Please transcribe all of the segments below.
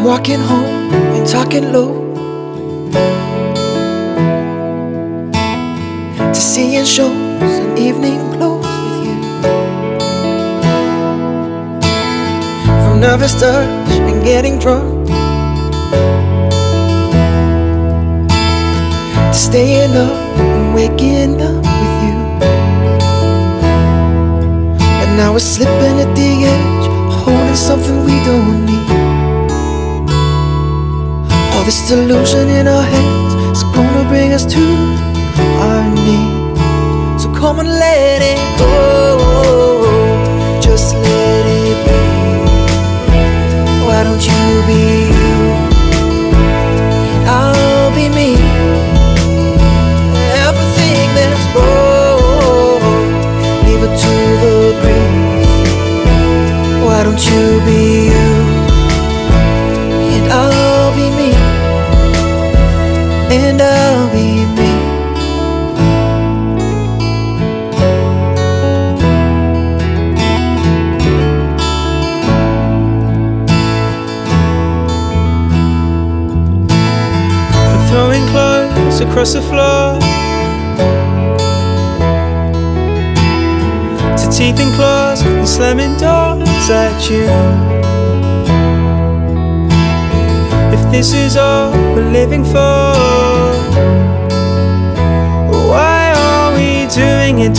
walking home and talking low, to seeing shows and evening clothes with you, from nervous touch and getting drunk, to staying up and waking up with you. And now we're slipping at the edge, holding something we don't need. All this delusion in our heads is gonna bring us to our knees. So come and let it go, just let it be. Why don't you be you, and I'll be me. Everything that's broke, leave it to the breeze. Why don't you be you, and I'll be me, and I'll be me. For throwing clothes across the floor, to teeth and claws and slamming doors at you. If this is all we're living for, why are we doing it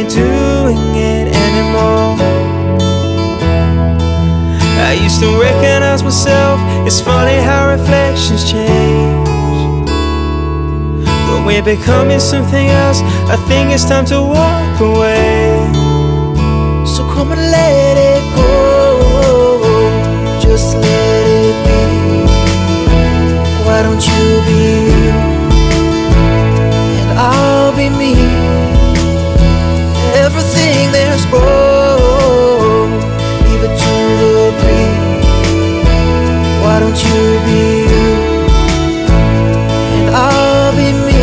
anymore? I used to recognize myself, it's funny how reflections change. But we're becoming something else, I think it's time to walk away. So come and let it go, just let it be. Why don't you be you, and I'll be me. Everything there's broke, leave it to the breeze. Why don't you be you, and I'll be me,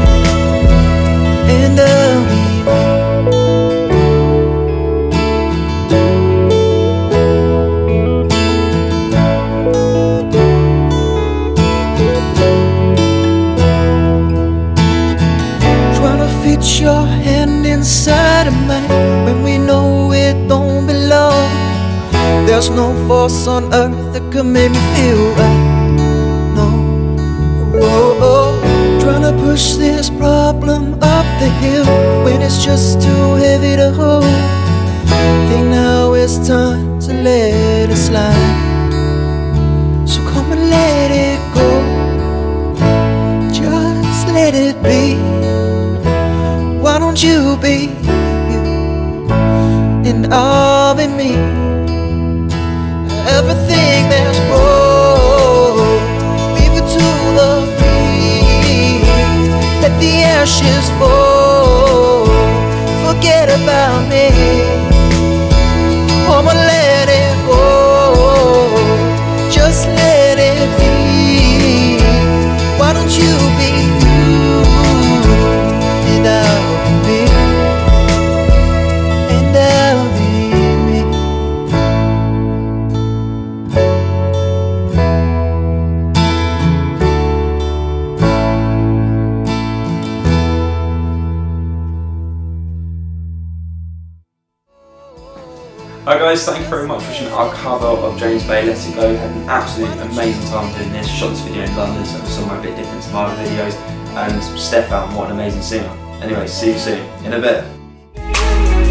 and I'll be me. Fit your hand inside of mine when we know it don't belong. There's no force on earth that could make me feel right. No, whoa, trying to push this problem up the hill when it's just too heavy to hold. Think now it's time to let it slide. So come and let it go, just let it be. Why don't you be you, and I'll be me. Everything that's broke, leave it to the breeze. Let the ashes fall, forget about me. Come on, let it go, just let it be. Why don't you be you, and I'll be me, and I'll be me. Hi guys, thank you very much for watching our cover of James Bay, Let It Go. Had an absolute amazing time doing this. Shot this video in London, so it was somewhere a bit different to my other videos. And Stefan, what an amazing singer. Anyway, see you soon, in a bit.